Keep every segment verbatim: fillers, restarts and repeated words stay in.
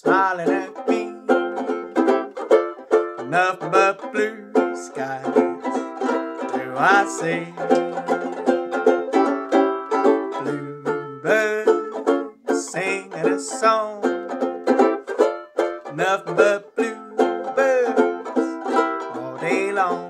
smiling at me. Nothing but blue skies do I see. Bluebirds singing a song. Nothing but bluebirds all day long.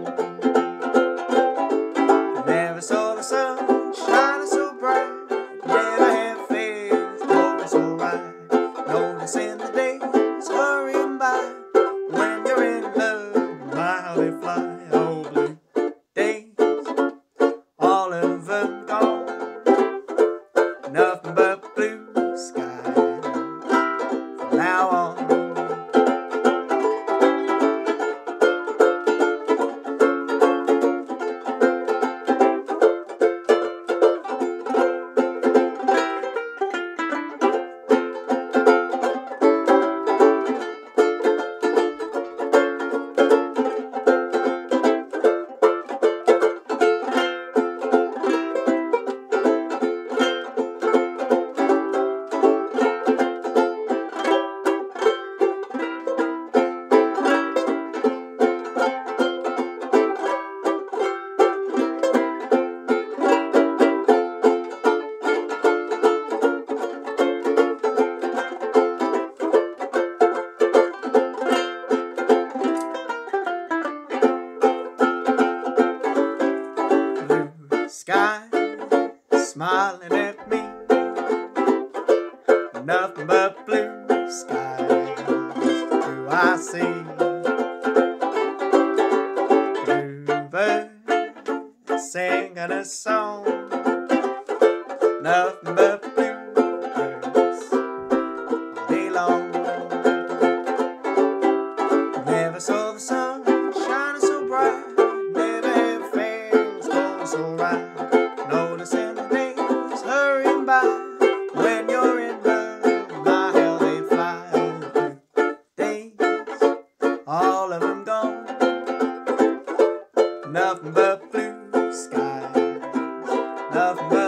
Never saw the sun shining so bright. Never had fears going so right. Noticing the days hurrying by. When you're in love, my how they fly. Oh, blue days, all of them gone. Nothing but blue skies from now on. Sky smiling at me. Nothing but blue skies do I see. Bluebirds singing a song. Nothing but bluebirds all day long. Never saw the sun shining so bright. Never had things going so right. Noticing the days hurrying by. When you're in love, my how they fly. Oh, blue days, all of them gone. Nothing but blue skies. Nothing but